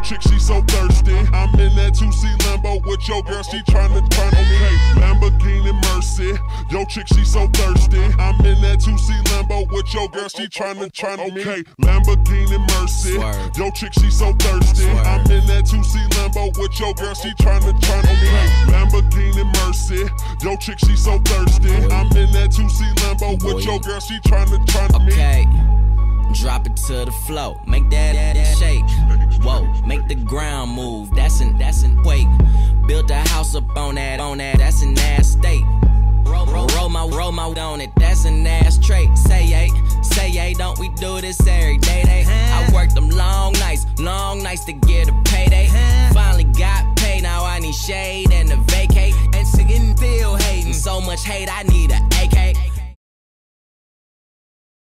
chick, she so thirsty. I'm in that 2C Lambo with your girl, she tryna turn on me. Lamborghini Mercy, yo chick, she so thirsty. I'm in that 2C Lambo with your girl, she tryna turn on me. Lamborghini Mercy, yo chick, she so thirsty. I'm in that 2C Lambo with your girl, she tryna turn on me. Lamborghini Mercy, yo chick, she so thirsty. I'm in that 2C Lambo with your girl, she tryna turn on me. Okay, drop it to the flow, make that shake. Whoa, make the ground move, that's an wait. Build a house up on that, that's an ass state. Roll my on it, that's an ass trait. Say yay, don't we do this every day? I worked them long nights to get a payday. Finally got paid, now I need shade and a vacate. And singing still hating, so much hate I need a AK.